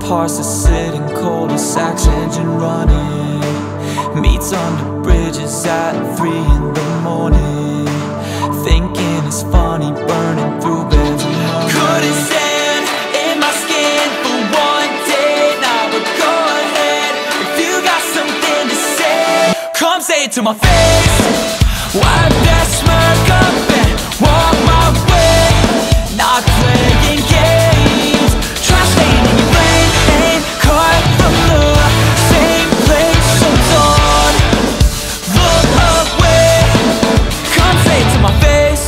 hearts that sit in cul-de-sacs, engine running, meets under bridges at 3 in the morning, thinking it's funny, burning through beds and money. Couldn't stand in my skin for one day. Now but go ahead, if you got something to say, come say it to my face. Wipe that smirk up and walk my way. Not playing games, try staying in your lane. Ain't cut from the same place, so don't look away. Come say it to my face.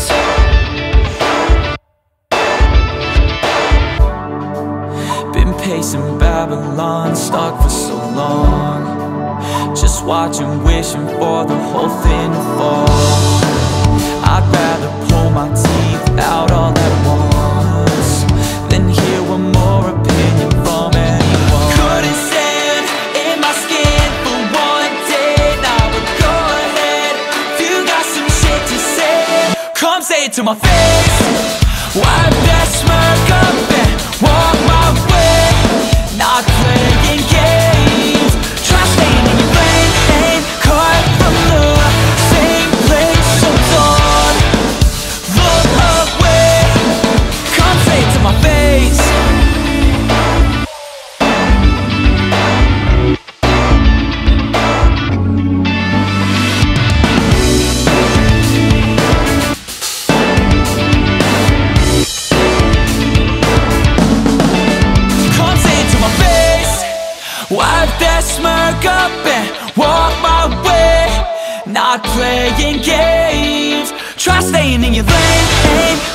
Been pacing Babylon, stuck for so long, just watching, wishing for the whole thing to fall. I'd rather pull my teeth out all at once than hear one more opinion from anyone. Couldn't stand in my skin for one day. Now but go ahead, if you got some shit to say, come say it to my face. Wipe that smirk up and walk my way. Not playing games, try staying in your lane. Ain't cut from the same place, so don't look away. Come say it to my face. Come say it to my face. Wipe that smirk up and walk my way. Not playing games, try staying in your lane. Ain't